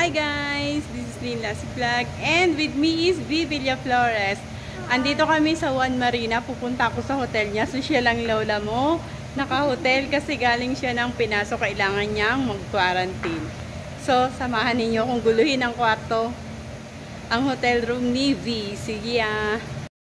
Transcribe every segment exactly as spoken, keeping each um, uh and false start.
Hi guys! This is Lynn Lassie Vlog and with me is V. Villaflores. Andito kami sa One Marina. Pupunta ako sa hotel niya. So siya lang lola mo. Naka-hotel kasi galing siya ng Pinas. So kailangan niyang mag-quarantine. So samahan ninyo kung guluhin ang kwarto. Ang hotel room ni V. Sige ah.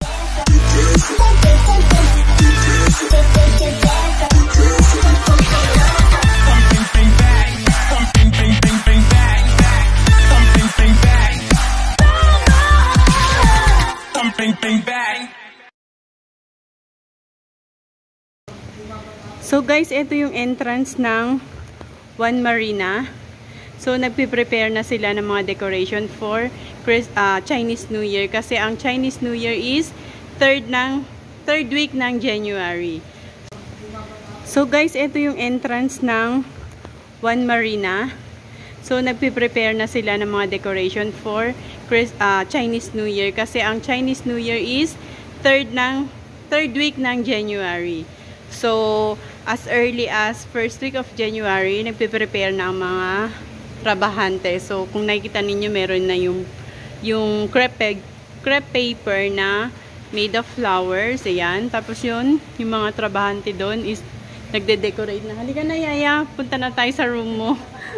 So guys, ito yung entrance ng One Marina. So nagpe-prepare na sila ng mga decoration for uh, Chinese New Year kasi ang Chinese New Year is third ng third week ng January. So guys, ito yung entrance ng One Marina. So nagpe-prepare na sila ng mga decoration for uh, Chinese New Year kasi ang Chinese New Year is third ng third week ng January. So as early as first week of January, nagpe-prepare na ang mga trabahante. So kung nakikita ninyo, meron na yung yung crepe, crepe paper na made of flowers. Ayan. Tapos yun, yung mga trabahante doon is nagde-decorate na. Halika na, Yaya. Punta na tayo sa room mo.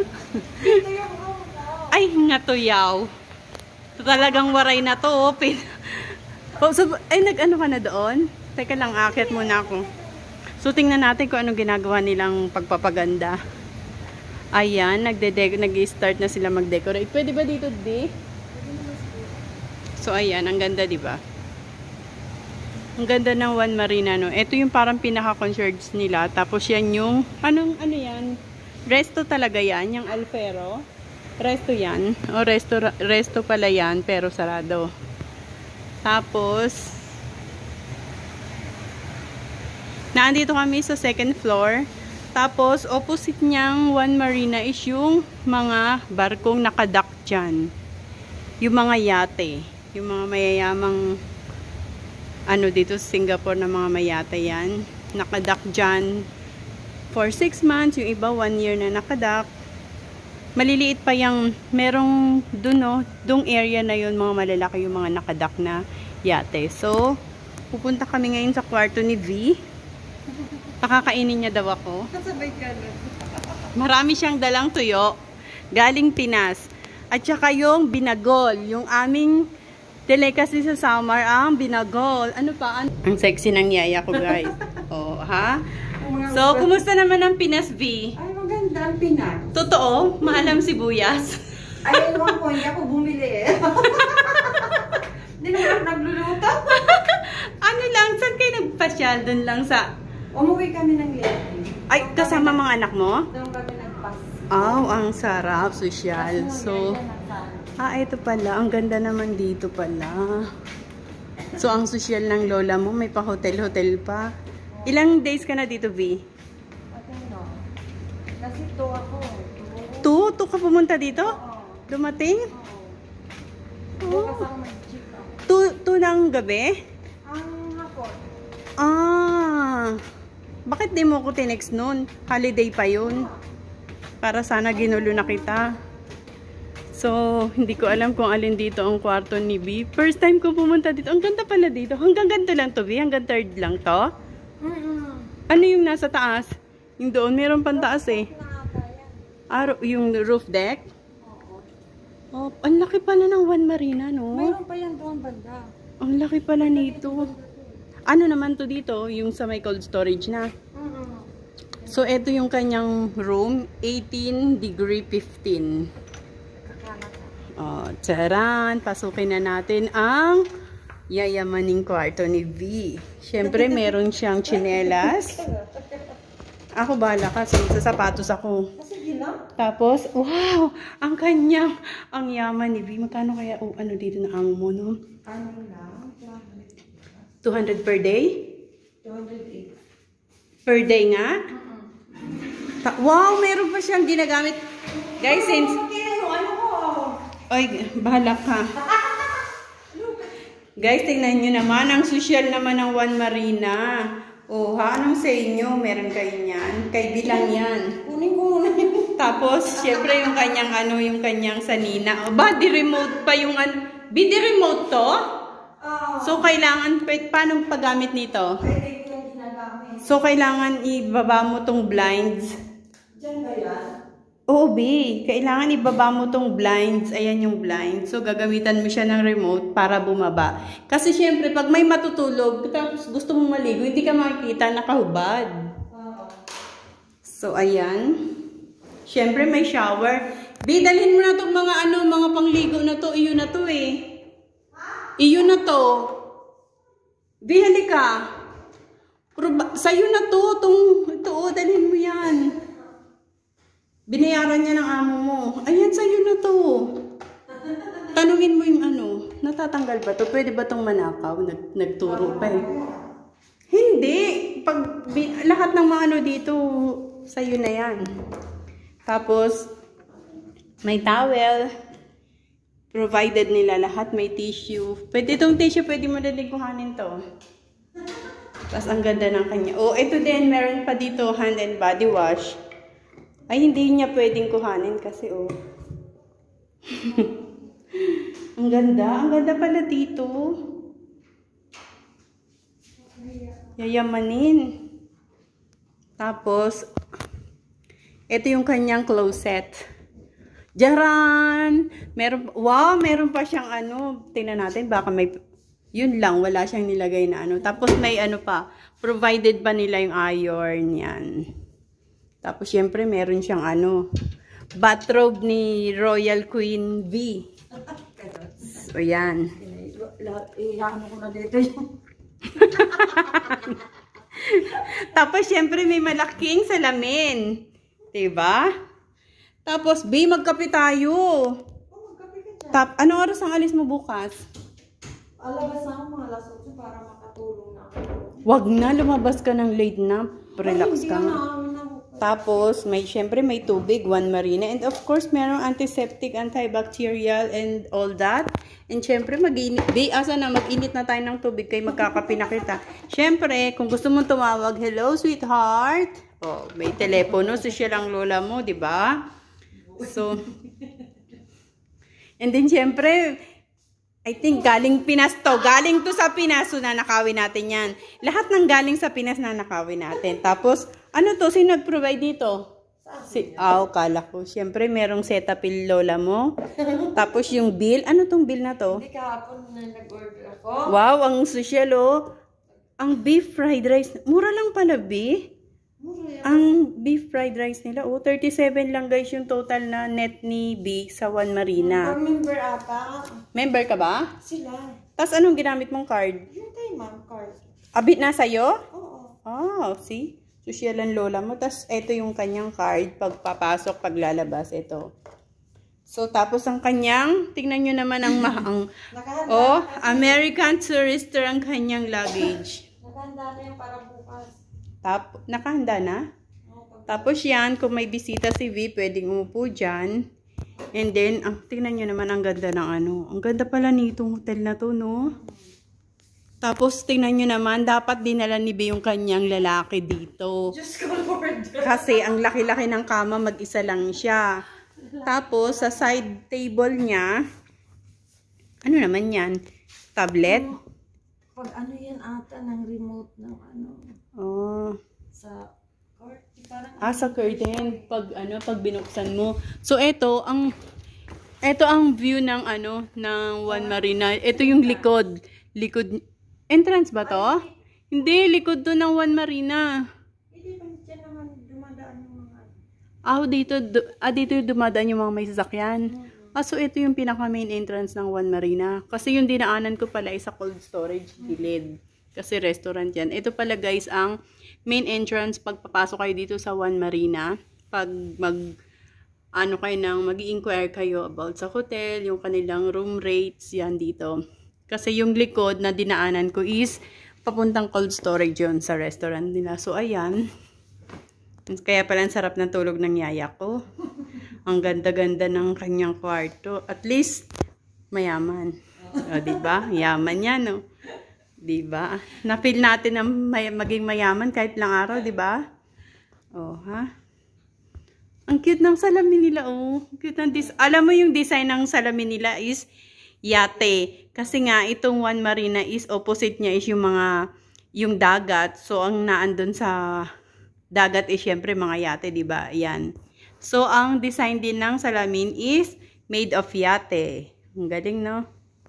Ay, nga to yaw. Talagang waray na to. Open. Oh, so, ay, nag-ano ka na doon? Teka lang, akit muna ako. So, tingnan natin kung anong ginagawa nilang pagpapaganda. Ayan, nag-start na sila mag-decorate. Pwede ba dito, di? So, ayan, ang ganda, di ba? Ang ganda ng One Marina, no? Ito yung parang pinaka-concerts nila. Tapos yan yung, anong, ano yan? Resto talaga yan, yung Alfero. Resto yan. O, resto, resto pala yan, pero sarado. Tapos, naandito kami sa second floor. Tapos, opposite niyang One Marina is yung mga barkong nakadock dyan. Yung mga yate. Yung mga mayayamang ano dito sa Singapore na mga mayate yan. Nakadock dyan for six months. Yung iba, one year na nakadock. Maliliit pa yung merong dun, no? Dung area na yun, mga malalaki yung mga nakadock na yate. So, pupunta kami ngayon sa kwarto ni V. Pakakainin niya daw ako. Kasabay ka na. Marami siyang dalang tuyo. Galing Pinas. At saka yung binagol. Yung aming delicacy sa summer, ang binagol. Ano pa? Ang sexy ng yaya ko, guys. Oh, ha? So, kumusta naman ang Pinas, V? Ay, maganda ang Pinas. Totoo? Mahal ang sibuyas. Ay, one point ako bumili eh. Hindi naman nagluluto. Ano lang? Saan kayo nagpasyal? Doon lang sa... Umuwi kami ng Leyte. Ay, kasama mga anak mo? Doon kami nagpas. Oh, ang sarap. Sosyal. So, ah, ito pala. Ang ganda naman dito pala. So, ang sosyal ng lola mo, may pa-hotel-hotel pa. Ilang days ka na dito, V? Ate, no. Kasi to ako. Two? Two ka pumunta dito? Oo. Dumating? Oo. Oh. Kasama mag-jeep ako. Two, two ng gabi? Ang hapon. Ah. Bakit di mo ko tinext noon? Holiday pa yun. Para sana ginulo na kita. So, hindi ko alam kung alin dito ang kwarto ni V. First time ko pumunta dito. Ang ganda pala dito. Hanggang ganito lang to, V. Hanggang third lang to. Mm-mm. Ano yung nasa taas? Yung doon, meron pang taas eh. Ah, yung roof deck? Oo. Oh, ang laki pala ng One Marina, no? Mayroon pa yan doon banda. Ang laki pala nito. Ano naman to dito? Yung sa may cold storage na. Mm-mm. So, ito yung kanyang room. eighteen degree fifteen. Oh, tsaran. Pasukin na natin ang yayamaning kwarto ni V. Siyempre, meron siyang tsinelas. Ako bala kasi sa sapatos ako. Sige na. Tapos, wow! Ang kanyang, ang yaman ni V. Magkano kaya, oh, ano dito na amo mo, no? Ano lang? two hundred per day? two hundred eight. Per day nga? Uh-uh. Wow! Meron pa siyang ginagamit. Guys, since... Ano ko? Oy, bahala ka. Guys, tingnan nyo naman. Ang social naman ng One Marina. Oh, ha? Anong sa inyo? Meron kayo niyan? Kay bilang yan. Kunin ko muna yun. Tapos, syempre yung kanyang ano, yung kanyang sanina. O ba, di-remote pa yung ano. Be di-remote to? Oh. So, kailangan, paano paggamit nito? Pwede ko yung ginagamit. So, kailangan ibaba mo tong blinds. Diyan ba yan? Oo, B. Kailangan ibaba mo tong blinds. Ayan yung blinds. So, gagamitan mo siya ng remote para bumaba. Kasi, syempre, pag may matutulog, tapos gusto mong maligo, hindi ka makikita, nakahubad. Oo. So, ayan. Syempre, may shower. B, dalhin mo na itong mga ano, mga pangligo na to. Iyon na to eh. Iyon na to. B, halika. Sa'yo na to. Itong, ito, oh, dalhin mo yan. Binayaran niya ng amo mo. Ayan, sa'yo na to. Tanungin mo yung ano, natatanggal ba to? Pwede ba itong manakaw? Nag, nagturo pa eh. Hindi. Pag, lahat ng mga ano dito, sa'yo na yan. Tapos, may towel. Provided nila lahat. May tissue. Pwede itong tissue, pwede mo din kuhanin to. Tapos, ang ganda ng kanya. Oh, ito din, meron pa dito, hand and body wash. Ay, hindi niya pwedeng kuhanin kasi, oh. Ang ganda. Ang ganda pala dito. Yayamanin. Tapos, ito yung kanyang closet. Jaran! Meron, wow, meron pa siyang ano. Tingnan natin, baka may, yun lang, wala siyang nilagay na ano. Tapos may ano pa, provided pa nila yung iron, yan. Tapos syempre meron siyang ano, bathrobe ni Royal Queen V. So yan. Iyaano ko na dito yung... Tapos syempre may malaking salamin. Diba? Tapos, B, magkape tayo. Oh, magkape ka dyan. Tap, anong oras ang alis mo bukas? Alabas na ako mga alas otso para makatulong na ako. Wag na, lumabas ka ng late na. Relax Ay, ka nga. Tapos, may, syempre, may tubig, One Marina. And of course, merong antiseptic, antibacterial, and all that. And syempre, mag-init. B, asa na, mag-init na tayo ng tubig kay magkakape na kita. Syempre, kung gusto mong tumawag, hello, sweetheart. Oh, may telepono, social ang lola mo, di ba? So, and then syempre, I think galing Pinas to. Galing to sa Pinas, so nanakawin natin yan. Lahat ng galing sa Pinas nanakawin natin. Tapos, ano to? Sino nag-provide dito? Si, oh, kala ko. Syempre, merong Cetaphil lola mo. Tapos yung bill. Ano tong bill na to? Hindi kahapon na nag-order ako. Wow, ang social oh. Ang beef fried rice. Mura lang pala, B. Ang beef fried rice nila, oh, thirty-seven lang guys yung total na net ni B sa One Marina. Member ata. Member ka ba? Sila. Tapos anong ginamit mong card? Yung tayo, ma'am, card. Abit na sa'yo? Oo. Oh, see? Social ang lola mo. Tapos ito yung kanyang card pagpapasok, paglalabas. Ito. So, tapos ang kanyang, tingnan nyo naman ang mahang. Oh, American Tourister ang kanyang luggage. Nakahanda na yan para bukas. Tap, nakahanda na? Tapos yan, kung may bisita si V, pwedeng umupo dyan. And then, ang, tingnan nyo naman ang ganda ng ano. Ang ganda pala nitong hotel na to, no? Tapos, tingnan nyo naman, dapat dinala ni V yung kanyang lalaki dito. Diyos ko, Lord. Kasi, ang laki-laki ng kama, mag-isa lang siya. Tapos, sa side table niya, ano naman yan? Tablet? Pag ano yan ata ng remote ng ano. Oh. Sa court. Parang Ah, sa curtain. Pag, ano, pag binuksan mo. So, ito, ang, ito ang view ng, ano, ng One Marina. Ito yung likod. Likod. Entrance ba to? Hindi, likod to ng One Marina. hindi ba dyan naman dumadaan yung mga... Ah, dito, du, ah, dito yung dumadaan yung mga may sasakyan. Ah, so ito yung pinaka main entrance ng One Marina. Kasi yung dinaanan ko pala is sa cold storage gilid. Kasi restaurant yan. Ito pala guys ang main entrance pag papasok kayo dito sa One Marina. Pag mag, ano kayo nang mag-i-inquire kayo about sa hotel, yung kanilang room rates, yan dito. Kasi yung likod na dinaanan ko is papuntang cold storage yun sa restaurant nila. So ayan. Kaya pala ang sarap ng tulog ng yaya ko. Ang ganda-ganda ng kanyang kwarto. At least, mayaman. O, diba? Yaman yan, no? Diba? Na-feel natin na may, maging mayaman kahit lang araw, diba? O, ha? Ang cute ng salamin nila, oh. Cute ng dis Alam mo yung design ng salamin nila is yate. Kasi nga, itong One Marina is opposite niya is yung mga, yung dagat. So, ang naandun sa dagat is syempre mga yate, diba? Ayan. So, ang design din ng salamin is made of yate. Ang galing, no?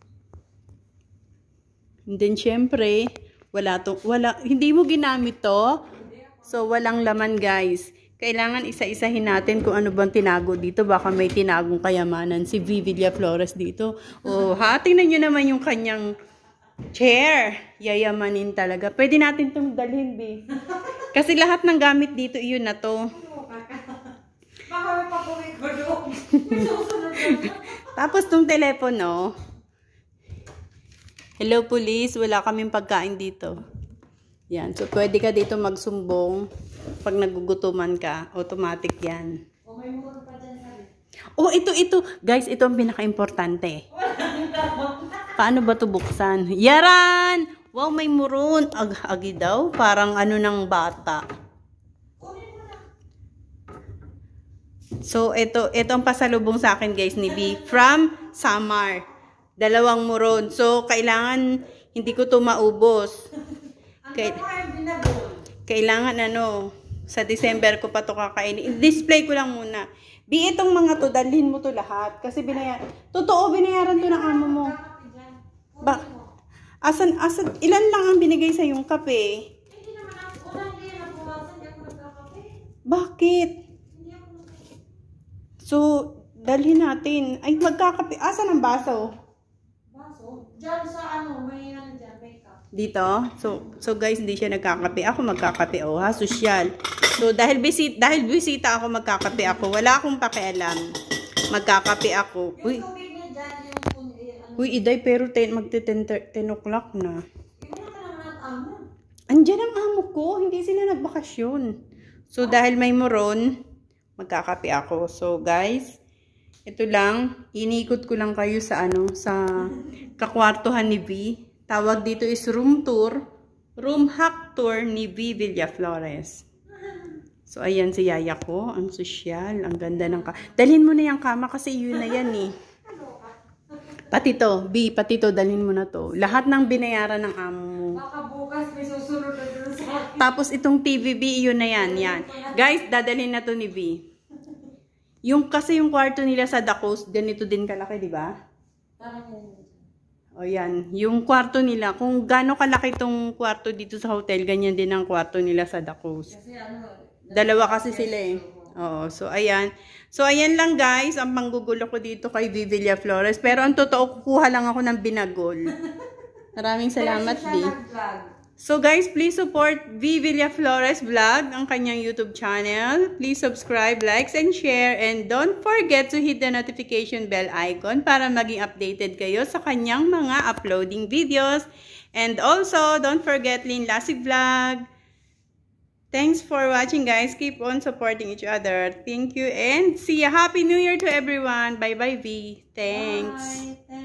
And then, syempre, wala to, wala, hindi mo ginamit to. So, walang laman, guys. Kailangan isa-isahin natin kung ano bang tinago dito. Baka may tinagong kayamanan si V. Villaflores dito. O, ha? Tingnan nyo naman yung kanyang chair. Yayamanin talaga. Pwede natin itong dalhin, B. Kasi lahat ng gamit dito, iyon na to. Baka may papuwi ko doon. May susunod na. Tapos itong telepono. Hello, police. Wala kaming pagkain dito. Yan. So, pwede ka dito magsumbong. Pag nagugutuman ka, automatic yan. O may muro pa dyan sabi. Oh, ito, ito. Guys, ito ang pinaka-importante. Paano ba ito buksan? Yaran! Wow, may muron. Ag-agi daw. Parang ano ng bata. So, ito, ito ang pasalubong sa akin, guys, ni B. From Samar. Dalawang muron. So, kailangan, hindi ko ito maubos. Kay, kailangan, ano, sa December ko pa ito kakainin. I-display ko lang muna. B, itong mga to, dalhin mo to lahat. Kasi binayaran. Totoo, binayaran to ng amo mo. Ba, asan, asan, ilan lang ang binigay sa yung kape? Hindi naman ako. Unang hindi na pumasan, hindi ako nagkakape. Bakit? Hindi ako nagkakape. So, dalhin natin. Ay, magkakape. Asan ang baso? Baso? Diyan sa ano, may ano dyan, make up. Dito? So, so guys, hindi siya nagkakape. Ako magkakape, oh, ha? Sosyal. So, dahil bisita, dahil bisita ako, magkakape ako. Wala akong pakialam. Magkakape ako. Uy. Yung tubig na dyan, yung ano. Uy, Iday, pero ten, magte-ten o'clock na. Yung ka naman at amo. Andiyan ang amo ko. Hindi sila nagbakasyon. So, dahil may moron, magkakape ako. So, guys, ito lang. Inikot ko lang kayo sa ano, sa kakwartuhan ni V. Tawag dito is room tour. Room hack tour ni V. Villaflores. So, ayan si yaya ko. Ang sosyal. Ang ganda ng ka... Dalhin mo na yung kama kasi yun na yan eh. Pati to. B, pati to. Dalhin mo na to. Lahat ng binayaran ng amo mo. Baka bukas may susunod na dun sa akin. Tapos itong T V B, yun na yan. Yan. Guys, dadalhin na to ni V. Yung kasi yung kwarto nila sa The Coast, ganito din kalaki, di ba? Parang yun. O yan. Yung kwarto nila, kung gaano kalaki tong kwarto dito sa hotel, ganyan din ang kwarto nila sa The Coast. Kasi ano, Dalawa kasi sila eh. Oo. So, ayan. So, ayan lang guys. Ang panggugulo ko dito kay V. Villaflores. Pero ang totoo, kukuha lang ako ng binagol. Maraming salamat, V. So, guys, please support V. Villaflores Vlog, ang kanyang YouTube channel. Please subscribe, likes, and share. And don't forget to hit the notification bell icon para maging updated kayo sa kanyang mga uploading videos. And also, don't forget Lynn Lasig Vlog. Thanks for watching, guys. Keep on supporting each other. Thank you and see ya. Happy New Year to everyone. Bye-bye, V. Thanks. Bye.